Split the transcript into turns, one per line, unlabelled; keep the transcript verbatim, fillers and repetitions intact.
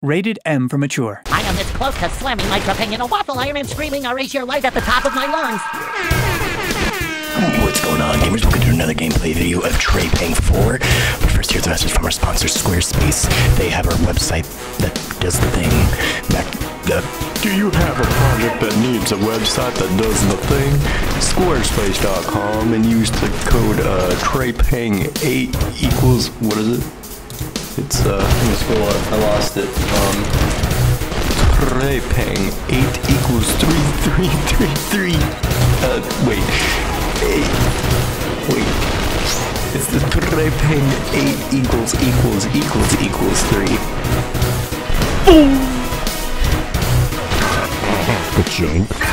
Rated M for mature.
I am this close to slamming my Trepang in a waffle iron and screaming erase your life at the top of my lungs.
What's going on, gamers? Welcome to another gameplay video of Trepang four. But first, here's a message from our sponsor, Squarespace. They have a website that does the thing. Back, uh,
Do you have a project that needs a website that does the thing? Squarespace dot com and use the code uh, Trepang eight equals, what is it? It's, uh, let me scroll up, I lost it. Um, Trepang eight equals three three three three. Uh, wait. eight. Wait. It's the Trepang eight equals equals equals equals three. Boom!
Ka-chunk.